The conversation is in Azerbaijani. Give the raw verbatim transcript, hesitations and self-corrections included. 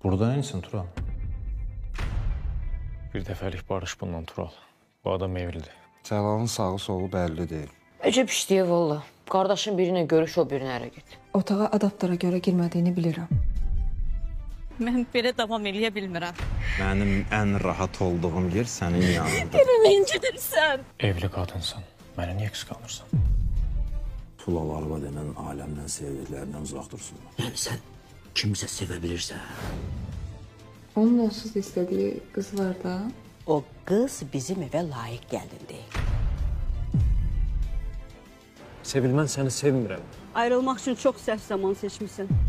Burada neysin Tural? Bir dəfəlik barış bundan Tural. Bu adam evlidir. Cəlalın sağı solu bəlli deyil. Əcəb işləyir valla. Qardaşın birinə görüş, o birinə ərə get. Otağa adaptora görə girmədiyini bilirəm. Mən belə davam eləyə bilmirəm. Mənim ən rahat olduğum yer sənin yanında. Məni incidirsən. Evli qadınsan. Mənə niyə qısqanırsan? Tulal arva denən aləmdən sevdiklərindən uzaq dursunlar. Yəni sən kimsə sevə bilirsən. Onun onsuz istədiyi qız var da. O qız bizim evə layiq gəldin deyil. Sevilmən səni sevmirəm. Ayrılmaq üçün çox səhv zaman seçmisən.